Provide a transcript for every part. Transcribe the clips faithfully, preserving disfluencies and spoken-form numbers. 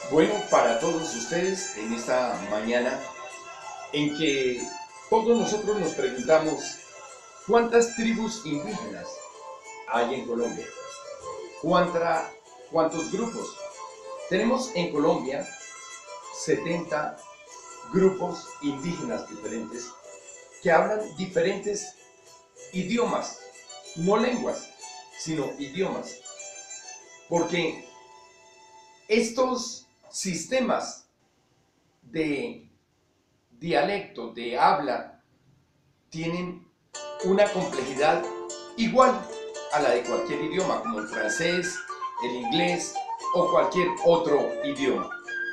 Bueno, para todos ustedes en esta mañana en que todos nosotros nos preguntamos cuántas tribus indígenas hay en Colombia, ¿Cuánta, cuántos grupos. Tenemos en Colombia setenta grupos indígenas diferentes que hablan diferentes idiomas, no lenguas, sino idiomas, porque estos sistemas de dialecto, de habla, tienen una complejidad igual a la de cualquier idioma, como el francés, el inglés o cualquier otro idioma.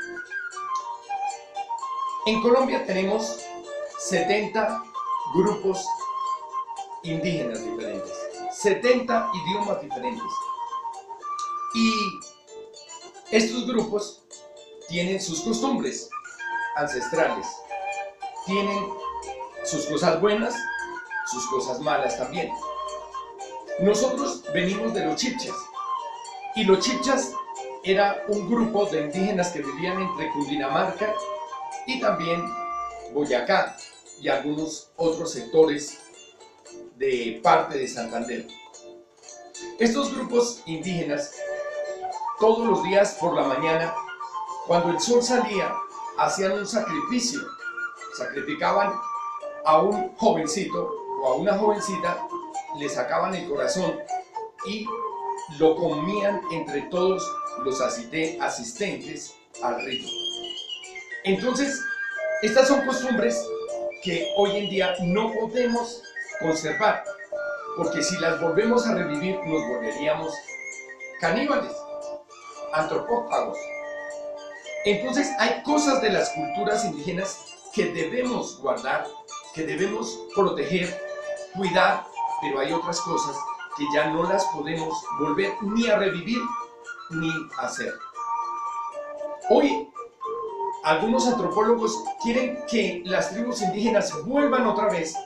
En Colombia tenemos setenta grupos indígenas diferentes, setenta idiomas diferentes. Y estos grupos tienen sus costumbres ancestrales, tienen sus cosas buenas, sus cosas malas también. Nosotros venimos de los chibchas, y los chibchas era un grupo de indígenas que vivían entre Cundinamarca y también Boyacá y algunos otros sectores de parte de Santander. Estos grupos indígenas, todos los días por la mañana, cuando el sol salía, hacían un sacrificio, sacrificaban a un jovencito o a una jovencita, le sacaban el corazón y lo comían entre todos los asistentes al rito. Entonces, estas son costumbres que hoy en día no podemos conservar, porque si las volvemos a revivir nos volveríamos caníbales, antropófagos. Entonces hay cosas de las culturas indígenas que debemos guardar, que debemos proteger, cuidar, pero hay otras cosas que ya no las podemos volver ni a revivir ni a hacer. Hoy algunos antropólogos quieren que las tribus indígenas vuelvan otra vez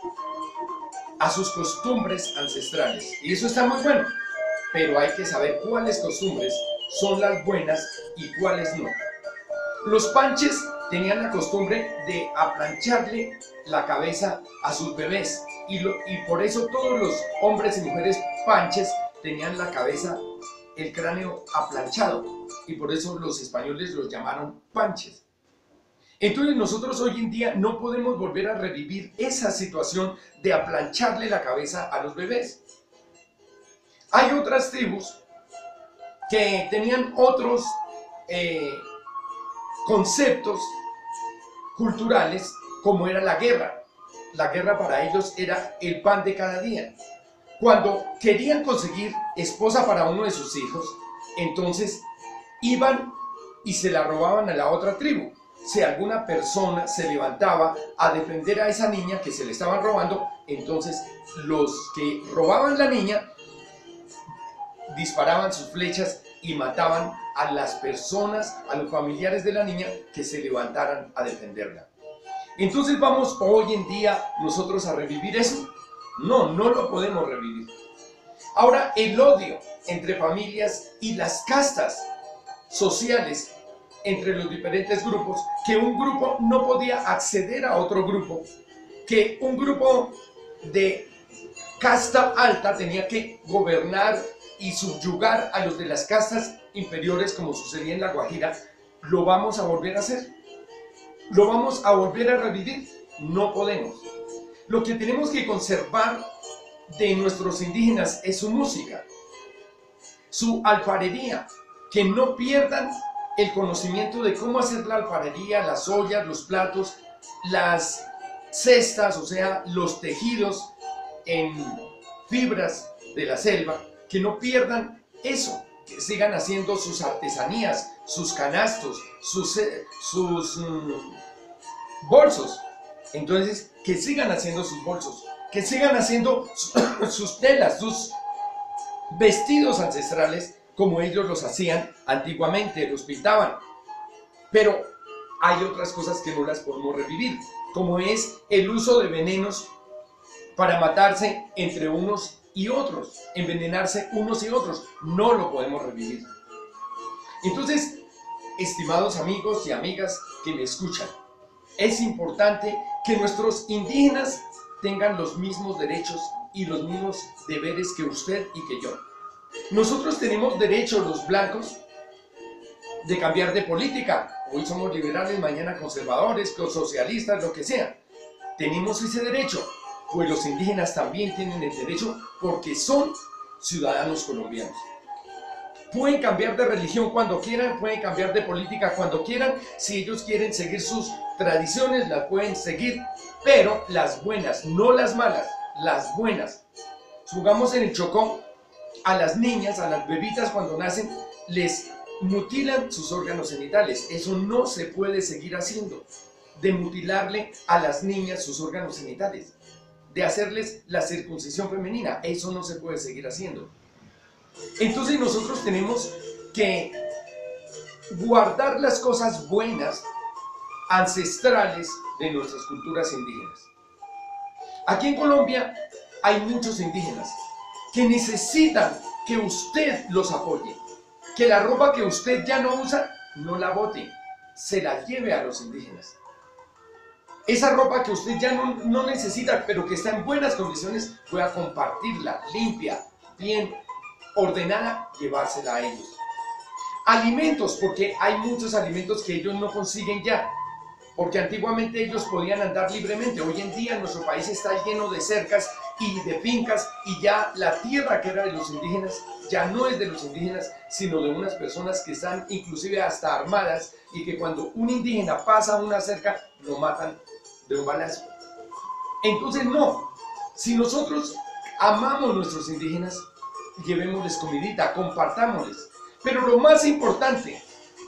a sus costumbres ancestrales, y eso está muy bueno, pero hay que saber cuáles costumbres son las buenas y cuáles no. Los panches tenían la costumbre de aplancharle la cabeza a sus bebés, y, lo, y por eso todos los hombres y mujeres panches tenían la cabeza, el cráneo aplanchado, y por eso los españoles los llamaron panches. Entonces nosotros hoy en día no podemos volver a revivir esa situación de aplancharle la cabeza a los bebés. Hay otras tribus que tenían otros eh, conceptos culturales, como era la guerra. La guerra para ellos era el pan de cada día. Cuando querían conseguir esposa para uno de sus hijos, entonces iban y se la robaban a la otra tribu. Si alguna persona se levantaba a defender a esa niña que se le estaban robando, entonces los que robaban la niña disparaban sus flechas y mataban a las personas, a los familiares de la niña que se levantaran a defenderla. Entonces vamos hoy en día nosotros a revivir eso. No, no lo podemos revivir. Ahora, el odio entre familias y las castas sociales entre los diferentes grupos, que un grupo no podía acceder a otro grupo, que un grupo de casta alta tenía que gobernar y subyugar a los de las castas inferiores, como sucedía en La Guajira. Lo vamos a volver a hacer, lo vamos a volver a revivir. No podemos. Lo que tenemos que conservar de nuestros indígenas es su música, su alfarería, que no pierdan el conocimiento de cómo hacer la alfarería, las ollas, los platos, las cestas, o sea, los tejidos en fibras de la selva, que no pierdan eso, que sigan haciendo sus artesanías, sus canastos, sus, sus um, bolsos. Entonces, que sigan haciendo sus bolsos, que sigan haciendo sus telas, sus vestidos ancestrales, como ellos los hacían antiguamente, los pintaban. Pero hay otras cosas que no las podemos revivir, como es el uso de venenos para matarse entre unos y otros, envenenarse unos y otros. No lo podemos revivir. Entonces, estimados amigos y amigas que me escuchan, es importante que nuestros indígenas tengan los mismos derechos y los mismos deberes que usted y que yo. Nosotros tenemos derecho, los blancos, de cambiar de política. Hoy somos liberales, mañana conservadores, socialistas, lo que sea. Tenemos ese derecho, pues los indígenas también tienen el derecho porque son ciudadanos colombianos. Pueden cambiar de religión cuando quieran, pueden cambiar de política cuando quieran. Si ellos quieren seguir sus tradiciones, las pueden seguir, pero las buenas, no las malas, las buenas. Jugamos en el Chocó, a las niñas, a las bebitas cuando nacen, les mutilan sus órganos genitales. Eso no se puede seguir haciendo, de mutilarle a las niñas sus órganos genitales, de hacerles la circuncisión femenina. Eso no se puede seguir haciendo. Entonces nosotros tenemos que guardar las cosas buenas, ancestrales de nuestras culturas indígenas. Aquí en Colombia hay muchos indígenas que necesitan que usted los apoye, que la ropa que usted ya no usa, no la bote, se la lleve a los indígenas. Esa ropa que usted ya no, no necesita, pero que está en buenas condiciones, pueda compartirla, limpia, bien ordenada, llevársela a ellos. Alimentos, porque hay muchos alimentos que ellos no consiguen ya, porque antiguamente ellos podían andar libremente. Hoy en día nuestro país está lleno de cercas y de fincas, y ya la tierra que era de los indígenas ya no es de los indígenas, sino de unas personas que están inclusive hasta armadas, y que cuando un indígena pasa una cerca lo matan de un balazo. Entonces no, si nosotros amamos a nuestros indígenas, llevémosles comidita, compartámosles, pero lo más importante,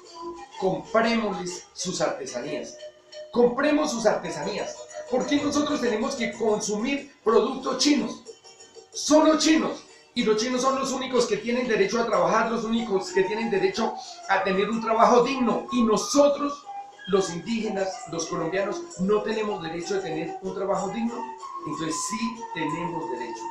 comprémosles sus artesanías. Compremos sus artesanías. ¿Por qué nosotros tenemos que consumir productos chinos? Solo chinos. Y los chinos son los únicos que tienen derecho a trabajar, los únicos que tienen derecho a tener un trabajo digno. Y nosotros, los indígenas, los colombianos, no tenemos derecho a tener un trabajo digno. Entonces sí tenemos derecho.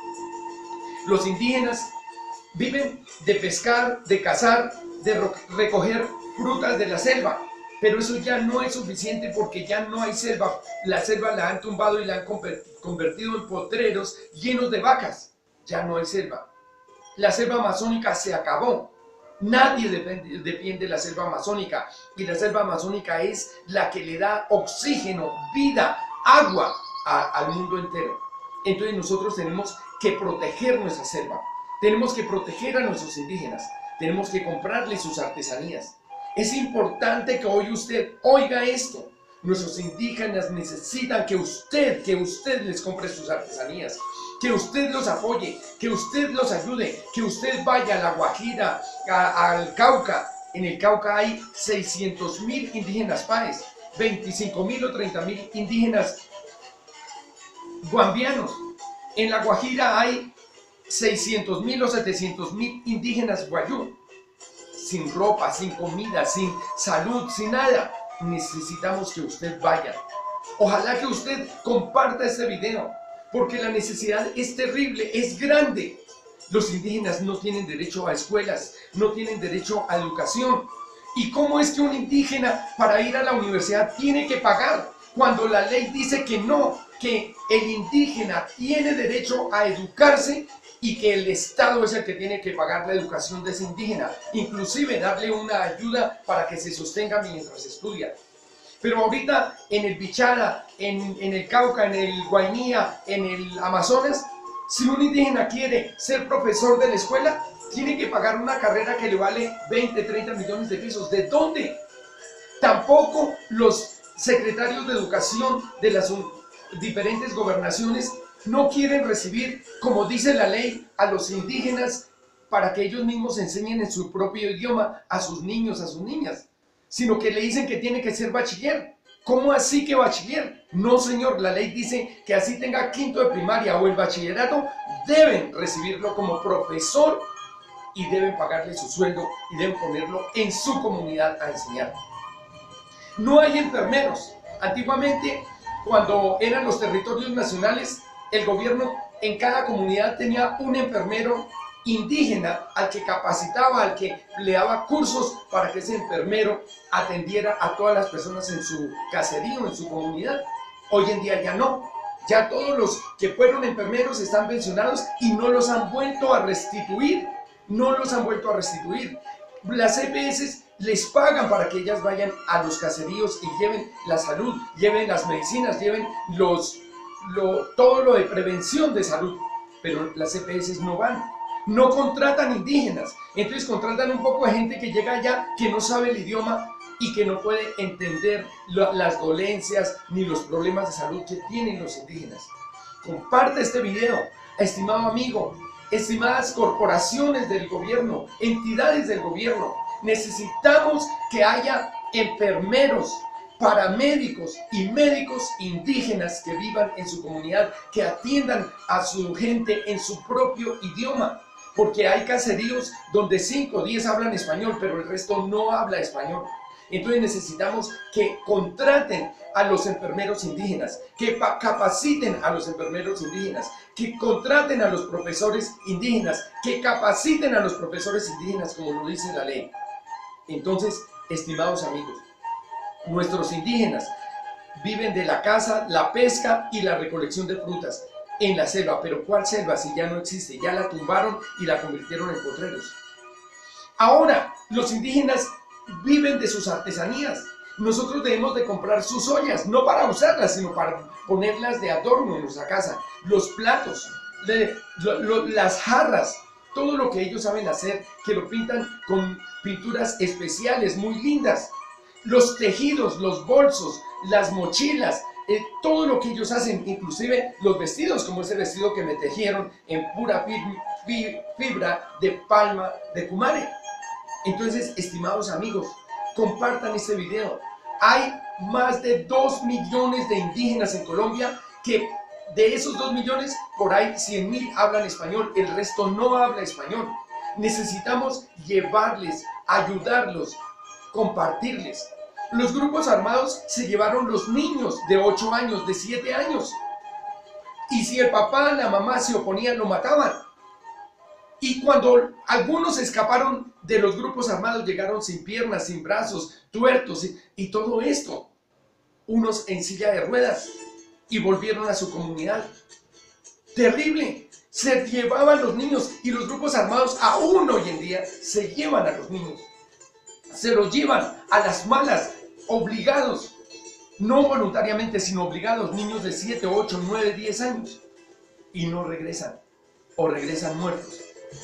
Los indígenas viven de pescar, de cazar, de recoger frutas de la selva. Pero eso ya no es suficiente, porque ya no hay selva. La selva la han tumbado y la han convertido en potreros llenos de vacas. Ya no hay selva. La selva amazónica se acabó. Nadie depende, depende de la selva amazónica. Y la selva amazónica es la que le da oxígeno, vida, agua a, al mundo entero. Entonces nosotros tenemos que proteger nuestra selva. Tenemos que proteger a nuestros indígenas. Tenemos que comprarles sus artesanías. Es importante que hoy usted oiga esto. Nuestros indígenas necesitan que usted, que usted les compre sus artesanías, que usted los apoye, que usted los ayude, que usted vaya a La Guajira, a, al Cauca. En el Cauca hay seiscientos mil indígenas paes, veinticinco mil o treinta mil indígenas guambianos. En La Guajira hay seiscientos mil o setecientos mil indígenas guayú. Sin ropa, sin comida, sin salud, sin nada. Necesitamos que usted vaya. Ojalá que usted comparta este video, porque la necesidad es terrible, es grande. Los indígenas no tienen derecho a escuelas, no tienen derecho a educación. ¿Y cómo es que un indígena para ir a la universidad tiene que pagar, cuando la ley dice que no, que el indígena tiene derecho a educarse y que el Estado es el que tiene que pagar la educación de ese indígena, inclusive darle una ayuda para que se sostenga mientras estudia? Pero ahorita en el Bichara, en, en el Cauca, en el Guainía, en el Amazonas, si un indígena quiere ser profesor de la escuela, tiene que pagar una carrera que le vale veinte, treinta millones de pesos. ¿De dónde? Tampoco los secretarios de educación de las diferentes gobernaciones no quieren recibir, como dice la ley, a los indígenas para que ellos mismos enseñen en su propio idioma a sus niños, a sus niñas, sino que le dicen que tiene que ser bachiller. ¿Cómo así que bachiller? No, señor, la ley dice que así tenga quinto de primaria o el bachillerato, deben recibirlo como profesor y deben pagarle su sueldo y deben ponerlo en su comunidad a enseñar. No hay enfermeros. Antiguamente, cuando eran los territorios nacionales, el gobierno en cada comunidad tenía un enfermero indígena al que capacitaba, al que le daba cursos para que ese enfermero atendiera a todas las personas en su caserío, en su comunidad. Hoy en día ya no. Ya todos los que fueron enfermeros están pensionados y no los han vuelto a restituir. No los han vuelto a restituir. Las E P S les pagan para que ellas vayan a los caseríos y lleven la salud, lleven las medicinas, lleven los, lo, todo lo de prevención de salud. Pero las E P S no van. No contratan indígenas, entonces contratan un poco de gente que llega allá que no sabe el idioma y que no puede entender lo, las dolencias ni los problemas de salud que tienen los indígenas. Comparte este video, estimado amigo, estimadas corporaciones del gobierno, entidades del gobierno. Necesitamos que haya enfermeros, paramédicos y médicos indígenas que vivan en su comunidad, que atiendan a su gente en su propio idioma. Porque hay caseríos donde cinco o diez hablan español, pero el resto no habla español. Entonces necesitamos que contraten a los enfermeros indígenas, que capaciten a los enfermeros indígenas, que contraten a los profesores indígenas, que capaciten a los profesores indígenas como lo dice la ley. Entonces, estimados amigos, nuestros indígenas viven de la caza, la pesca y la recolección de frutas en la selva. Pero ¿cuál selva si ya no existe? Ya la tumbaron y la convirtieron en potreros. Ahora, los indígenas viven de sus artesanías. Nosotros debemos de comprar sus ollas, no para usarlas, sino para ponerlas de adorno en nuestra casa. Los platos, de, lo, lo, las jarras, todo lo que ellos saben hacer, que lo pintan con pinturas especiales, muy lindas. Los tejidos, los bolsos, las mochilas, eh, todo lo que ellos hacen, inclusive los vestidos, como ese vestido que me tejieron en pura fibra de palma de Kumare. Entonces, estimados amigos, compartan este video. Hay más de dos millones de indígenas en Colombia que de esos dos millones, por ahí cien mil hablan español, el resto no habla español. Necesitamos llevarles, ayudarlos, compartirles. Los grupos armados se llevaron los niños de ocho años, de siete años. Y si el papá, la mamá se oponían, lo mataban. Y cuando algunos escaparon de los grupos armados, llegaron sin piernas, sin brazos, tuertos y, y todo esto. Unos en silla de ruedas y volvieron a su comunidad. Terrible. Se llevaban los niños y los grupos armados aún hoy en día se llevan a los niños. Se los llevan a las malas, obligados. No voluntariamente, sino obligados. Niños de siete, ocho, nueve, diez años. Y no regresan. O regresan muertos.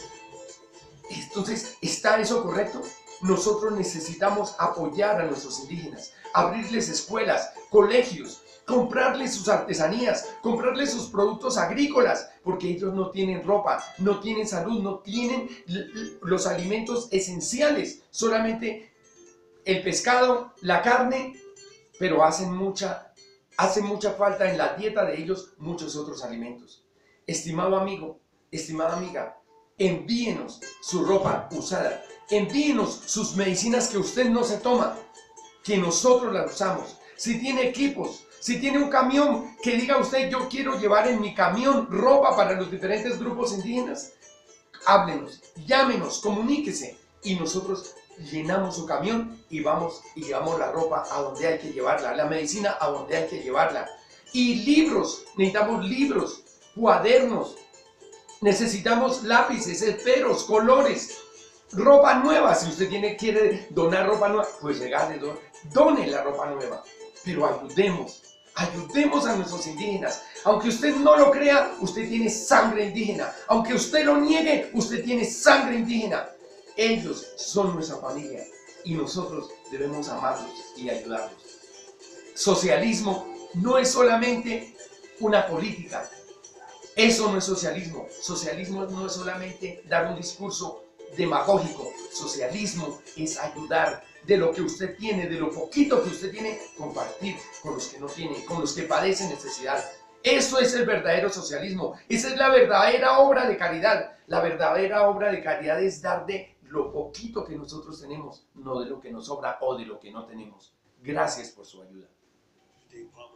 Entonces, ¿está eso correcto? Nosotros necesitamos apoyar a nuestros indígenas, abrirles escuelas, colegios, comprarles sus artesanías, comprarles sus productos agrícolas, porque ellos no tienen ropa, no tienen salud, no tienen los alimentos esenciales, solamente el pescado, la carne, pero hacen mucha, hacen mucha falta en la dieta de ellos muchos otros alimentos. Estimado amigo, estimada amiga, envíenos su ropa usada, envíenos sus medicinas que usted no se toma, que nosotros las usamos. Si tiene equipos, si tiene un camión, que diga usted, yo quiero llevar en mi camión ropa para los diferentes grupos indígenas, háblenos, llámenos, comuníquese y nosotros llenamos su camión y vamos y llevamos la ropa a donde hay que llevarla, la medicina a donde hay que llevarla. Y libros, necesitamos libros, cuadernos, necesitamos lápices, esferos, colores, ropa nueva. Si usted tiene, quiere donar ropa nueva, pues regale, don, done la ropa nueva. Pero ayudemos, ayudemos a nuestros indígenas. Aunque usted no lo crea, usted tiene sangre indígena. Aunque usted lo niegue, usted tiene sangre indígena. Ellos son nuestra familia y nosotros debemos amarlos y ayudarlos. Socialismo no es solamente una política. Eso no es socialismo. Socialismo no es solamente dar un discurso demagógico. Socialismo es ayudar de lo que usted tiene, de lo poquito que usted tiene, compartir con los que no tienen, con los que padecen necesidad. Eso es el verdadero socialismo. Esa es la verdadera obra de caridad. La verdadera obra de caridad es dar de lo poquito que nosotros tenemos, no de lo que nos sobra o de lo que no tenemos. Gracias por su ayuda.